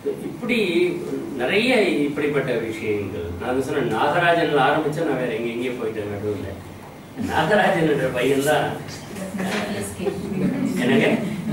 இப்படி நிறைய இப்படிப்பட்ட விஷயங்கள். நான் சொன்ன நாகராஜன் ஆரம்பிச்சா நான் வேற எங்கேயும் போயிட்டேன் நடுவில். நாகராஜன் என்ற பையன் தான் எனக்கு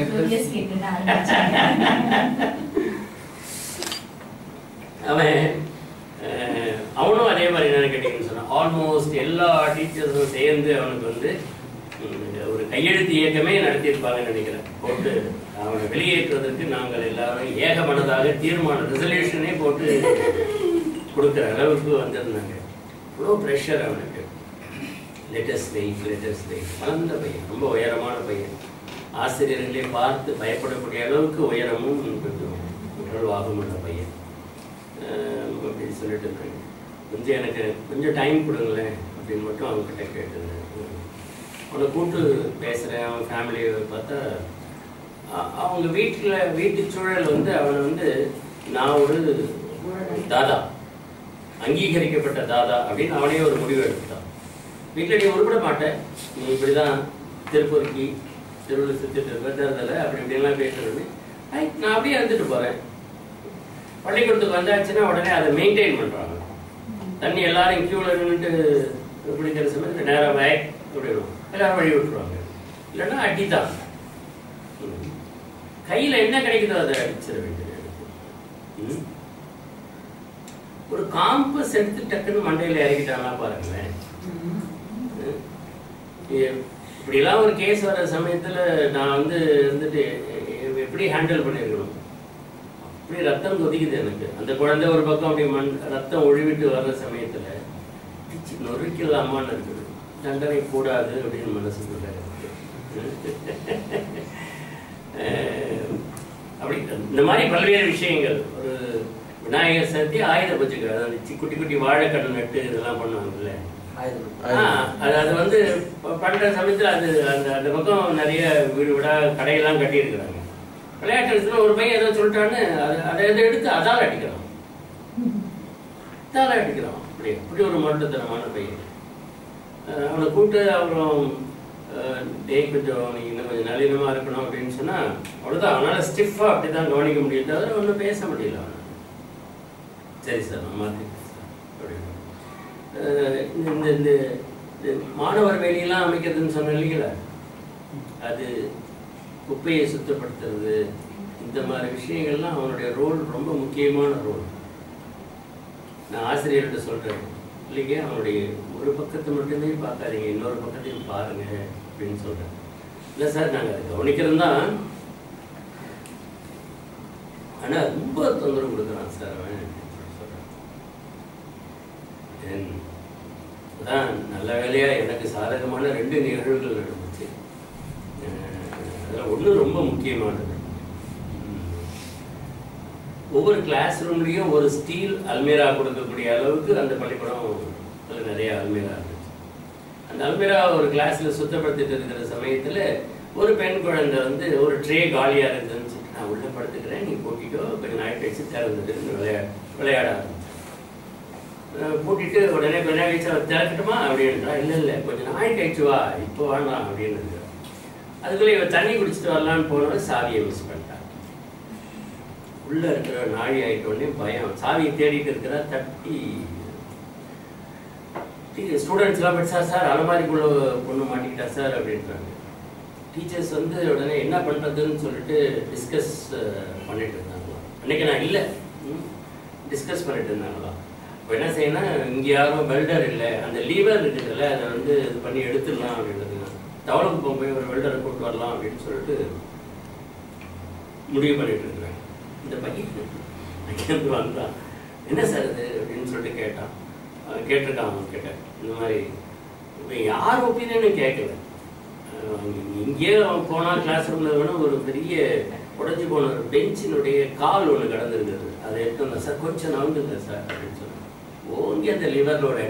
அவனும் அதே மாதிரி என்ன கேட்டீங்கன்னு சொன்னான். ஆல்மோஸ்ட் எல்லா டீச்சர்ஸும் சேர்ந்து அவனுக்கு வந்து ஒரு கையெழுத்து இயக்கமே நடத்தியிருப்பாங்கன்னு நினைக்கிறேன். போட்டு அவனை வெளியேற்றுவதற்கு நாங்கள் எல்லாரும் ஏகமனதாக தீர்மானம் ரெசல்யூஷனே போட்டு கொடுக்குற அளவுக்கு வந்திருந்தாங்க. இவ்வளோ ப்ரெஷர் அவனுக்கு. லேட்டஸ்ட் வெயிட் வளர்ந்த பையன், ரொம்ப உயரமான பையன். ஆசிரியர்களே பார்த்து பயப்படக்கூடிய அளவுக்கு உயரமும் கொஞ்சம் உணர்வாகும் உள்ள பையன். அப்படின்னு சொல்லிட்டு இருந்தாங்க. கொஞ்சம் எனக்கு கொஞ்சம் டைம் கொடுங்களேன் அப்படின்னு மட்டும் அவங்ககிட்ட கேட்டிருந்தேன். அவனை கூப்பிட்டு பேசுகிறேன். அவன் ஃபேமிலியை பார்த்தா அவங்க வீட்டு சூழல் வந்து அவனை வந்து நான் ஒரு தாதா, அங்கீகரிக்கப்பட்ட தாதா அப்படின்னு அவனே ஒரு முடிவு எடுத்தான். வீட்டில் நீ உருப்பிட மாட்டேன், நீ இப்படி தான் திருப்பூருக்கு திருவள்ளூர் சுற்றிட்டு இருப்பதில் அப்படி இப்படிலாம் பேசுறது. நான் அப்படியே இருந்துட்டு போகிறேன். பள்ளிக்கூடத்துக்கு வந்தாச்சுன்னா உடனே அதை மெயின்டைன் பண்ணுறாங்க. தண்ணி எல்லாரும் க்யூவில் நின்றுட்டு பிடிக்கிற சமயத்தில் நேராக அப்படிடும் எல்லாரும் வழி விட்டுருவாங்க. இல்லைன்னா அடிதான். கையில் என்ன கிடைக்குதோ அதை அடிச்சிட வேண்டியது. ஒரு காம்பஸ் எடுத்து டக்குன்னு மண்டையில் இறக்கிட்டாங்கன்னா பாருங்களேன். இப்படிலாம் ஒரு கேஸ் வர சமயத்தில் நான் வந்து இருந்துட்டு எப்படி ஹேண்டில் பண்ணியிருக்கணும். அப்படி ரத்தம் கொதிக்குது எனக்கு. அந்த குழந்தை ஒரு பக்கம் அப்படி ரத்தம் ஒழிவிட்டு வர்ற சமயத்தில் நொறுக்கலாமான்னு இருக்குது. தண்டனை கூடாது அப்படின்னு மனசுக்குள்ள அப்படி இந்த மாதிரி பல்வேறு விஷயங்கள். ஒரு விநாயகர் சதுர்த்தி ஆயுத பூஜைக்கு அதாவது குட்டி குட்டி வாழைக்கடை நட்டு இதெல்லாம் பண்ணுவாங்கல்ல. அது வந்து பண்ற சமயத்தில் அது அந்த பக்கம் நிறைய வீடு விடா கடையெல்லாம் கட்டியிருக்கிறாங்க. விளையாட்டு ஒரு பையன் ஏதோ சொல்லிட்டான்னு அதை எடுத்து அதால அடிக்கிறான். அப்படி ஒரு மருத்துவத்தனமான பையன். அவனை கூப்பிட்டு அப்புறம் கொஞ்சம் நீ இன்னும் கொஞ்சம் நளினமாக இருக்கணும் அப்படின்னு சொன்னால் அவ்வளோதான். அவனால் ஸ்டிஃபாக அப்படி தான் கவனிக்க முடியும், தவிர ஒன்றும் பேச முடியல அவனை. சரி சார் நான் மாற்றிட்டேன் சார் அப்படின்னு. இந்த மாணவர் வேலையெல்லாம் அமைக்கிறதுன்னு சொன்ன இல்லைங்களா, அது குப்பையை சுத்தப்படுத்துறது, இந்த மாதிரி விஷயங்கள்லாம் அவனுடைய ரோல் ரொம்ப முக்கியமான ரோல். நான் ஆசிரியர்கிட்ட சொல்கிறேன், இல்லைங்க அவனுடைய ஒரு பக்கத்தை மட்டுமே பார்க்காதீங்க, இன்னொரு பக்கத்தையும் பாருங்க அப்படின்னு சொல்கிறேன். இல்லை சார் நாங்கள் அதை கவனிக்கிறது தான், ஆனால் ரொம்ப தொந்தரவு கொடுக்குறான் சார் அவன் சொல்கிறேன். அதான் நல்ல வேலையாக எனக்கு சாதகமான 2 நிகழ்வுகள் நடந்துச்சு. அதில் ஒன்று ரொம்ப முக்கியமானது. ஒவ்வொரு கிளாஸ் ரூம்லேயும் ஒரு ஸ்டீல் அல்மீரா கொடுக்கக்கூடிய அளவுக்கு அந்த பள்ளிக்கூடம் அதில் நிறைய அல்மீரா இருந்துச்சு. அந்த அல்மீரா ஒரு கிளாஸில் சுத்தப்படுத்திட்டு இருக்கிற சமயத்தில் ஒரு பெண் குழந்தை வந்து ஒரு ட்ரே காலியாக இருந்ததுன்னு சொல்லிட்டு நான் உள்ளே படுத்துக்கிறேன், நீ கூட்டிட்டோ கொஞ்சம் நாய் கழிச்சு திறந்துட்டு விளையாட ஆரம்பிச்சேன். கூட்டிட்டு உடனே கொஞ்ச நாள் கழிச்சு அவள் திறக்கட்டுமா அப்படின்றா. இல்லை கொஞ்சம் நாய் கழிச்சு வா, இப்போ வேண்டாம் அப்படின்னு இருக்கிறான். அதுக்குள்ளே இவன் தண்ணி குடிச்சிட்டு வரலான்னு போனோட சாவியை மிஸ் பண்ணிட்டான். உள்ள இருக்கிற நாழி ஆகிட்டோடனே பயம், சாவியை தேடிட்டு இருக்கிறா. தட்டி ஸ்டூடெண்ட்ஸ்லாம் படிச்சா சார் அலமாரிக்குள்ள பொண்ணு மாட்டிக்கிட்டா சார் அப்படின்றாங்க. டீச்சர்ஸ் வந்து உடனே என்ன பண்ணுறதுன்னு சொல்லிட்டு டிஸ்கஸ் பண்ணிட்டு இருந்தாங்களாம். அன்னைக்கு நான் இல்லை, டிஸ்கஸ் பண்ணிட்டு இருந்தாங்களாம். இப்போ என்ன செய்யணும், இங்கே யாரும் வெல்டர் இல்லை, அந்த லீவர் இருக்குதுல்ல அதை வந்து இது பண்ணி எடுத்துடலாம் அப்படின்றதுனா டவுனுக்கு போய் ஒரு வெல்டரை கூப்பிட்டு வரலாம் அப்படின்னு சொல்லிட்டு முடிவு பண்ணிட்டு இருக்கிறாங்க. இந்த பையன் வந்தான், என்ன சார் இது அப்படின்னு சொல்லிட்டு கேட்டிருக்கான் அவங்க கிட்ட. இந்த மாதிரி இப்போ யார் ஒப்பீனியனும் கேட்கல. இங்கேயே அவன் போனால் கிளாஸ் ரூமில் வேணும் ஒரு பெரிய உடஞ்சி போன ஒரு பெஞ்சினுடைய கால் ஒன்று கடந்துருக்குது, அதை எடுத்து வந்தேன் சார் கொஞ்சம் நவந்துங்க சார் அப்படின்னு சொன்னேன். ஓங்கி அந்த லிவரில்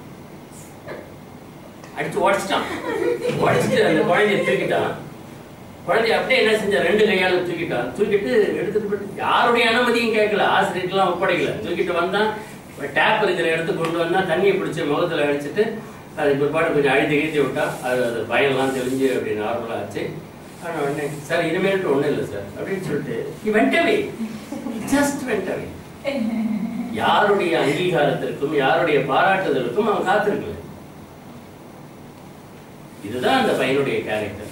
அடிச்சு உடச்சிட்டான். உடச்சிட்டு அந்த குழந்தைய தூக்கிட்டான். குழந்தைய அப்படியே என்ன செஞ்சா 2 கையால் தூக்கிட்டான். தூக்கிட்டு எடுத்துட்டு போயிட்டு யாருடைய அனுமதியும் கேட்கல, ஆசிரியர்லாம் ஒப்படைக்கல. தூக்கிட்டு வந்தான், டேப் இருக்கிற இடத்துக்கு கொண்டு வந்தான், தண்ணியை பிடிச்சி முகத்தில் அடிச்சுட்டு அது பிற்பாடு கொஞ்சம் அழுத்தி கீழ்த்தி விட்டா அது பயம்லாம் தெளிஞ்சு அப்படி நார்மலாக ஆச்சு. ஆனால் உடனே சார் இனிமேல்ட்டு ஒன்றும் இல்லை சார் அப்படின்னு சொல்லிட்டு நீ வந்துட்டவே just went away. யாருடைய அங்கீகாரத்திற்கும் யாருடைய பாராட்டுதலுக்கும் அவன் காத்திருக்கல. இதுதான் அந்த பையனுடைய கேரக்டர்.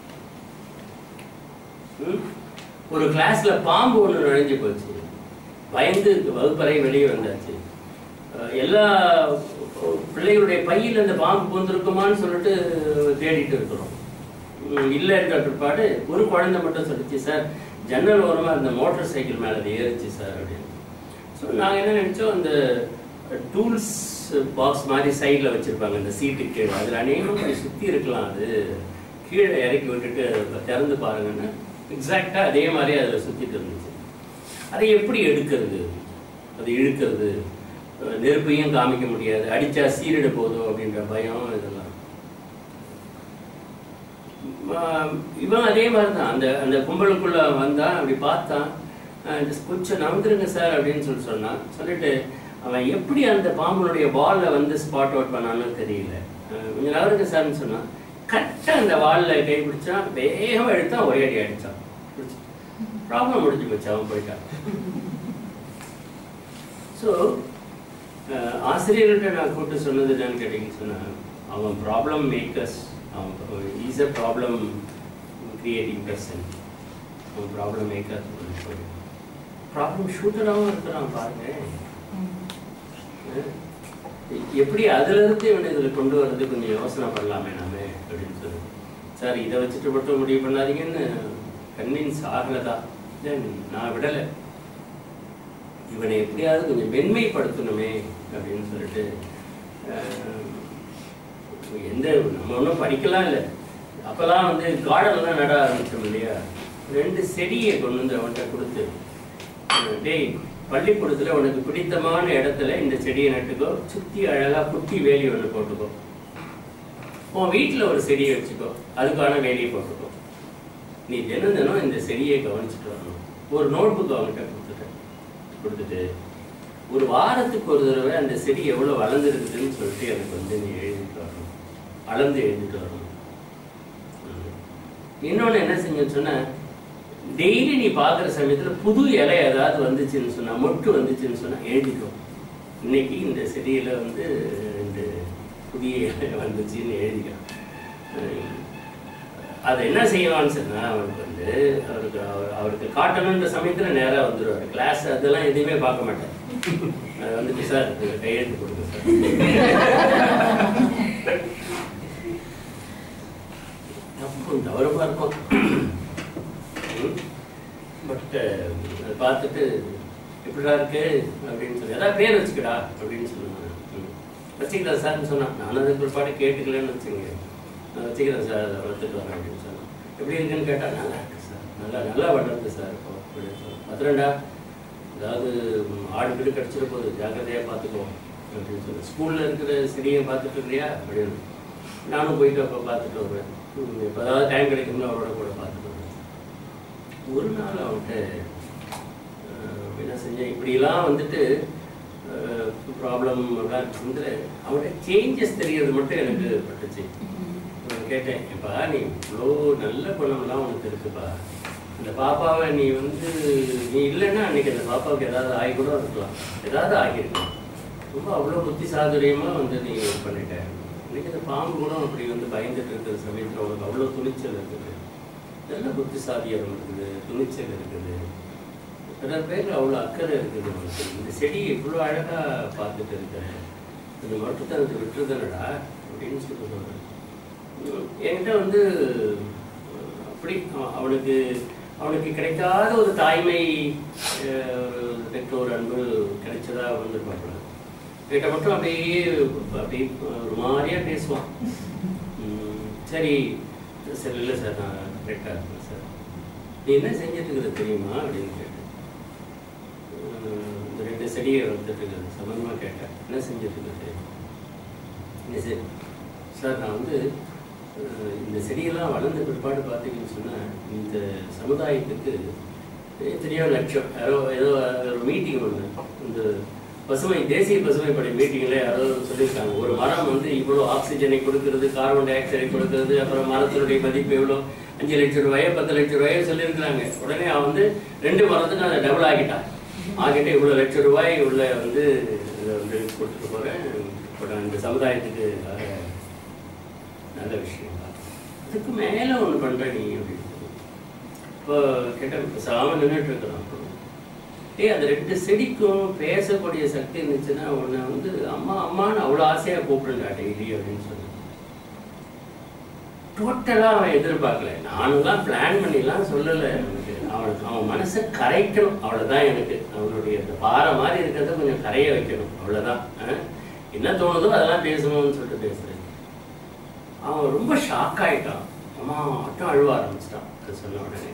ஒரு கிளாஸ்ல பாம்பு ஒன்று நுழைஞ்சு போச்சு, பயந்து வகுப்பறை வெளியே வந்தாச்சு. எல்லா பிள்ளைகளுடைய பையில் அந்த பாம்பு பூந்திருக்குமான்னு சொல்லிட்டு தேடிட்டு இருக்கிறோம். இல்லைன்ற பிற்பாடு ஒரு குழந்தை மட்டும் சொல்லிச்சு, சார் ஜன்னல் ஓரமாக அந்த மோட்டார் சைக்கிள் மேலே அது ஏறிச்சு சார் அப்படின்னு. ஸோ நாங்கள் என்ன நினச்சோம், அந்த டூல்ஸ் பாக்ஸ் மாதிரி சைடில் வச்சுருப்பாங்க அந்த சீட்டுக்கு கீழே, அதில் அநேகம் சுற்றி இருக்கலாம், அது கீழே இறக்கி விட்டுட்டு திறந்து பாருங்கன்னா எக்ஸாக்டாக அதே மாதிரி அதில் சுற்றிட்டு இருந்துச்சு. அதை எப்படி எடுக்கிறது, அது இழுக்கிறது, நெருப்பையும் காமிக்க முடியாது, அடித்தா சீரிட போதோ அப்படின்ற பயம் இதெல்லாம். இவன் அதே மாதிரி தான் அந்த அந்த கும்பலுக்குள்ளே வந்தான். அப்படி பார்த்தான், கொஞ்சம் நம்புறங்க சார் அப்படின்னு சொன்னான். சொல்லிட்டு அவன் எப்படி அந்த பாம்புடைய வாலில் வந்து ஸ்பாட் அவுட் பண்ணான்னு தெரியல. கொஞ்சம் நவருங்க சார்ன்னு சொன்னான். கரெக்டாக அந்த வாலில் கை பிடிச்சான், வேகமாக எடுத்தான், ஒரே அடி அடித்தான். ப்ராப்ளம் முடிஞ்சு போச்சு, அவன் போயிட்டான். ஸோ ஆசிரியர்கிட்ட நான் கூப்பிட்டு சொன்னது என்னன்னு கேட்டீங்கன்னு சொன்னேன், அவன் ப்ராப்ளம் மேக்கர்ஸ், அவன் is a problem creating person, அவன் ப்ராப்ளம் மேக்கர், ப்ராப்ளம் ஷூட்டராகவும் இருக்கிறான் பாருங்க. எப்படி அதுலேருந்து இவனை இதில் கொண்டு வர்றது கொஞ்சம் யோசனை பண்ணலாமே நாமே அப்படின்னு சொல்லி, சார் இதை வச்சுட்டு மட்டும் முடிவு பண்ணாதீங்கன்னு கன்வின்ஸ் ஆகலதா. தென் நான் விடலை, இவனை எப்படியாவது கொஞ்சம் மென்மைப்படுத்தணுமே அப்படின்னு சொல்லிட்டு, எந்த நம்ம ஒன்றும் படிக்கலாம் இல்லை, அப்போல்லாம் வந்து கார்டன்லாம் நட ஆரம்பிச்சோம் இல்லையா, 2 செடியை கொண்டு வந்து அவன்கிட்ட கொடுத்து, டேய் பள்ளிக்கூடத்தில் உனக்கு பிடித்தமான இடத்துல இந்த செடியை நட்டுக்கோ, சுற்றி அழகாக குட்டி வேலி ஒன்று போட்டுக்கோ, உன் வீட்டில் ஒரு செடியை வச்சுக்கோ, அதுக்கான வேலியை போட்டுக்கோ, நீ தினம் தினம் இந்த செடியை கவனிச்சுட்டு வரணும். ஒரு நோட் புக் அவன்கிட்ட கொடுத்துட்டு ஒரு வாரத்துக்கு ஒரு தடவை அந்த செடி எவ்வளோ வளர்ந்துருக்குதுன்னு சொல்லிட்டு எனக்கு வந்து நீ எழுதிட்டு வரணும், அளந்து எழுதிட்டு வரணும். இன்னொன்று என்ன செஞ்சேன்னு சொன்னால், டெய்லி நீ பார்க்குற சமயத்தில் புது இலை ஏதாவது வந்துச்சுன்னு சொன்னால், மொட்டு வந்துச்சுன்னு சொன்னால் எழுதிக்கும், இன்னைக்கு இந்த செடியில் வந்து 2 புதிய இலை வந்துச்சுன்னு எழுதிக்கலாம். அதை என்ன செய்யலான்னு சொன்னால், அவருக்கு வந்து அவருக்கு காட்டணுன்ற சமயத்தில் நேராக வந்துடுவார். கிளாஸ் அதெல்லாம் எதுவுமே பார்க்க மாட்டேன். அது வந்துட்டு சார் கையெழுத்து கொடுங்க சார், தப்பும் தவறுமா இருக்கும். பட் அதை பார்த்துட்டு எப்படிடா இருக்கு அப்படின்னு சொல்லி, ஏதாவது பேர் வச்சுக்கடா அப்படின்னு சொன்னாங்க. வச்சுக்கிறேன் சார்ன்னு சொன்னான். நானும் அதுக்கு ஒரு பாட்டு கேட்டுக்கலன்னு வச்சுங்க, நான் வச்சுக்கிறேன் சார், அதை வளர்த்துட்டு வரேன் அப்படின்னு சொன்னேன். எப்படி இருக்குன்னு கேட்டால், நல்லா இருக்கு சார், நல்லா வளருது சார் இப்போ அப்படின்னு சொன்னேன். பத்திரண்டா, அதாவது ஆடு வீடு கிடச்சிட போகுது, ஜாக்கிரதையாக பார்த்துக்குவோம் அப்படின்னு சொல்லி, ஸ்கூலில் இருக்கிற செடியை பார்த்துட்டு இருக்கிறியா அப்படின்னு. நானும் போயிட்டு அப்போ பார்த்துட்டு வருவேன், இப்போ அதாவது டைம் கிடைக்கும்னு அவரோட கூட பார்த்துட்டு வருவேன். ஒரு நாள் அவன்கிட்ட என்ன செஞ்சேன், இப்படிலாம் வந்துட்டு ப்ராப்ளம் வந்து அவன்கிட்ட சேஞ்சஸ் தெரியறது மட்டும் எனக்கு பட்டுச்சு. கேட்டேன், இப்போ நீ இவ்வளோ நல்ல குணம்லாம் உனக்கு இருக்குப்பா, அந்த பாப்பாவை நீ வந்து நீ இல்லைன்னா அன்றைக்கி அந்த பாப்பாவுக்கு ஏதாவது ஆகி கூட இருக்கலாம், ஏதாவது ஆகியிருக்கலாம், ரொம்ப அவ்வளோ புத்தி சாதுரியமாக வந்து நீ பண்ணிட்ட. இன்றைக்கி அந்த பாம்பு கூட அப்படி வந்து பயந்துட்டு இருக்கிற சமயத்தில் உனக்கு அவ்வளோ துணிச்சல் இருக்குது, நல்ல புத்தி சாதியம் இருக்குது, துணிச்சல் இருக்குது, சில பேர் அவ்வளோ அக்கறை இருக்குது உனக்கு, இந்த செடி இவ்வளோ அழகாக பார்த்துட்டு இருக்கிறேன், இந்த மட்டும் விட்டுருதானடா அப்படின்னு சொல்லி சொல்கிறேன். என்கிட்ட வந்து அப்படி அவனுக்கு கிடைக்காத ஒரு தாய்மை, ஒரு பெற்றோர் அன்பு கிடைச்சதா வந்து பார்க்கலாம். கிட்ட மட்டும் அப்படியே ஒரு மாதிரியாக பேசுவான். சரி சரி, இல்லை சார் நான் கரெக்டாக இருக்கேன் சார், நீ என்ன செஞ்சுட்டு இருக்கிறது தெரியுமா அப்படின்னு கேட்டேன். இந்த 2 செடியை வளர்த்துட்டு இருக்கிறது சம்பந்தமாக கேட்டேன், என்ன செஞ்சுட்டு இருக்கிறது தெரியுமா? இல்லை சரி சார், நான் வந்து இந்த செடியெல்லாம் வளர்ந்த பிற்பாடு பார்த்தீங்கன்னு சொன்னால், இந்த சமுதாயத்துக்கு எத்தனையோ லட்சம், ஏதோ ஒரு மீட்டிங் ஒன்று, இந்த தேசிய பசுமை படை மீட்டிங்கில் யாரோ சொல்லியிருக்காங்க, ஒரு மரம் வந்து இவ்வளோ ஆக்சிஜனை கொடுக்கறது, கார்பன் டை ஆக்சைடை கொடுக்கறது, அப்புறம் மரத்தினுடைய மதிப்பு எவ்வளோ, 5 லட்சம் ரூபாயோ 10 லட்சம் ரூபாயோ சொல்லியிருக்கிறாங்க. உடனே அவன் வந்து 2 மரத்துக்கு அதை டபுள் ஆகிட்டான். ஆகிட்ட இவ்வளோ லட்சம் ரூபாய் உள்ள வந்து இதை வந்து கொடுத்துட்டு போகிறேன். இப்போ இந்த சமுதாயத்துக்கு நல்ல விஷயம் தான். அதுக்கு மேலே ஒன்று பண்ணுற நீ அப்படின்னு இப்போ கேட்டால் சாம நின்றுட்டு இருக்கிறோம். அந்த 2 செடிக்கும் பேசக்கூடிய சக்தி இருந்துச்சுன்னா உன்னை வந்து அம்மா அம்மான்னு அவ்வளோ ஆசையாக கூப்பிடுண்டா டெய்லி அப்படின்னு சொல்லி டோட்டலாக அவன் எதிர்பார்க்கல. நானும் பிளான் பண்ணிலாம் சொல்லலை. எனக்கு அவன் மனசை கரைக்கணும், அவ்வளோதான். எனக்கு அவனுடைய அந்த பாறை மாதிரி இருக்கிறத கொஞ்சம் கரைய வைக்கணும், அவ்வளோதான். என்ன தோணுதோ அதெல்லாம் பேசணும்னு சொல்லிட்டு பேசுகிறேன். அவன் ரொம்ப ஷாக் ஆகிட்டான். அம்மா மட்டும் அழுவ ஆரம்பிச்சிட்டான் அது சொன்ன உடனே.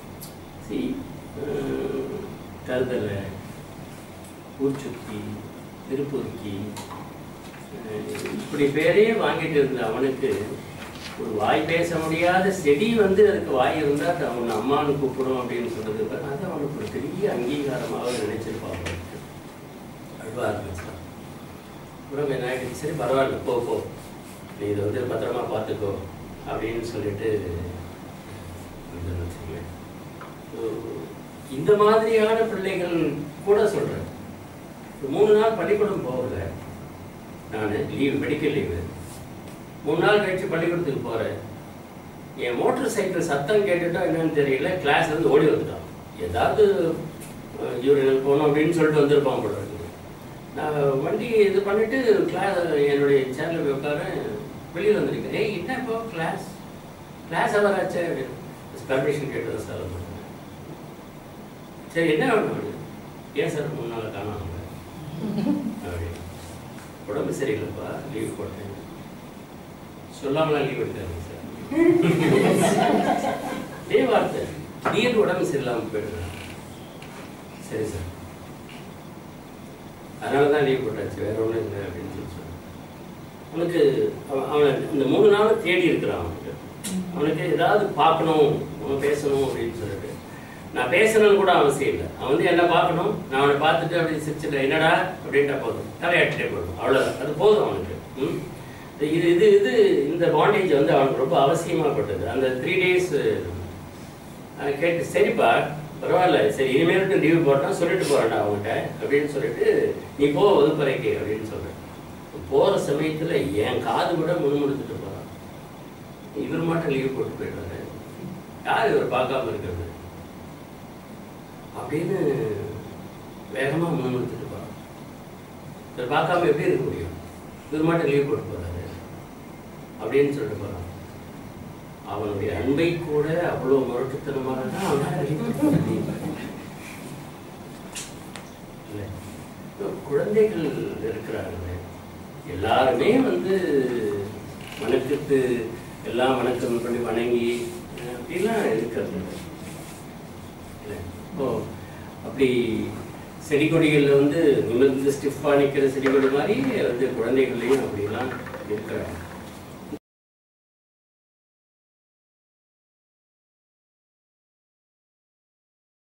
கருதலை, பூச்சுக்கி, திருப்பூர்க்கி இப்படி பேரே வாங்கிட்டு இருந்த அவனுக்கு ஒரு வாய் பேச முடியாத செடி வந்து அதுக்கு வாய் இருந்தால் அவனை அம்மானு கூப்பிடும் அப்படின்னு சொல்றது அது அவனுக்கு ஒரு பெரிய அங்கீகாரமாக நினைச்சிருப்பாங்க. அழுவ ஆரம்பிச்சான். அப்புறம் என்ன ஆகிடுச்சு, சரி பரவாயில்ல போ நீ இதை வந்து பத்திரமா பார்த்துக்கோ அப்படின்னு சொல்லிட்டு வச்சுக்கேன். இந்த மாதிரியான பிள்ளைகள் கூட சொல்கிறேன். 3 நாள் பள்ளிக்கூடம் போகல, நான் லீவு, மெடிக்கல் லீவு. 3 நாள் கழிச்சு பள்ளிக்கூடத்துக்கு போகிறேன். என் மோட்டர் சைக்கிள் சத்தம் கேட்டுட்டா என்னன்னு தெரியல, கிளாஸ் வந்து ஓடி வந்துட்டான். ஏதாவது யூரினல் போகணும் அப்படின்னு சொல்லிட்டு வந்திருப்பான் போல இருக்குது. நான் வண்டி இது பண்ணிவிட்டு என்னுடைய சேனலில் போய் உட்காரேன். வெளியில் வந்துருக்கேன். ஏய் என்ன இப்போ கிளாஸ் அவர் ஆச்சு அப்படின்னு பர்மிஷன் கேட்டது சார். சரி என்ன வேணும்? ஏன் சார் 3 நாள் காணாம அப்படின்னு. உடம்பு சரியில்லைப்பா, லீவ் போட்டேன். சொல்லாமலாம் லீவ் எடுத்தாங்க சார். இதே வார்த்தை, திடீர்னு உடம்பு சரியில்லாமல் போயிடுறேன். சரி சார், அதனால தான் லீவ் போட்டாச்சு, வேற ஒன்றும் இல்லை அப்படின்னு சொல்லி சொன்னேன். அவனுக்கு அவனை இந்த 3 நாளும் தேடி இருக்கிறான். அவனுக்கு ஏதாவது பார்க்கணும், அவன் பேசணும் அப்படின்னு சொல்லிட்டு. நான் பேசணும்னு கூட அவசியம் இல்லை. அவன் வந்து என்ன பார்க்கணும், நான் அவனை பார்த்துட்டு அப்படி சிரிச்சுட்டேன், என்னடா அப்படின்ட்டா போதும், தலையாட்டிட்டே போதும், அவ்வளோதான். அது போதும் அவனுக்கு. இந்த பாண்டேஜ் வந்து அவனுக்கு ரொம்ப அவசியமாகப்பட்டது. அந்த 3 days கேட்டு, சரிப்பா பரவாயில்ல, சரி இனிமேல்ட்டு லீவ் போட்டால் சொல்லிட்டு போகிறேன்டா அவங்ககிட்ட அப்படின்னு சொல்லிட்டு நீ போ வகுப்பறைக்கு அப்படின்னு சொல்கிறேன். போகிற சமயத்தில் என் காது கூட முன்முடுத்துட்டு போகிறான். இவர் மட்டும் லீவ் போட்டு போயிடுறாரு, யார் இவர் பார்க்காம இருக்கிறது அப்படின்னு வேகமாக முன்முடுத்துட்டு போகிறான். இவர் பார்க்காம எப்படி இருக்க முடியும், இவர் மட்டும் லீவ் போட்டு போகிறாரு அப்படின்னு சொல்லிட்டு போகிறான். அவனுடைய அன்பை கூட அவ்வளோ முரட்டுத்தனமாக தான் இல்லை. குழந்தைகள் இருக்கிறாங்க, எல்லாருமே வந்து வணக்கத்து எல்லாம் வணக்கம் பண்ணி வணங்கி அப்படிலாம் இருக்கிறது இல்லை. இப்போ அப்படி செடி கொடிகளில் வந்து நிமிர்ந்து ஸ்டிஃபாக நிற்கிற செடி கொடி மாதிரி வந்து குழந்தைகள்லையும் அப்படிலாம் இருக்கிறாங்க.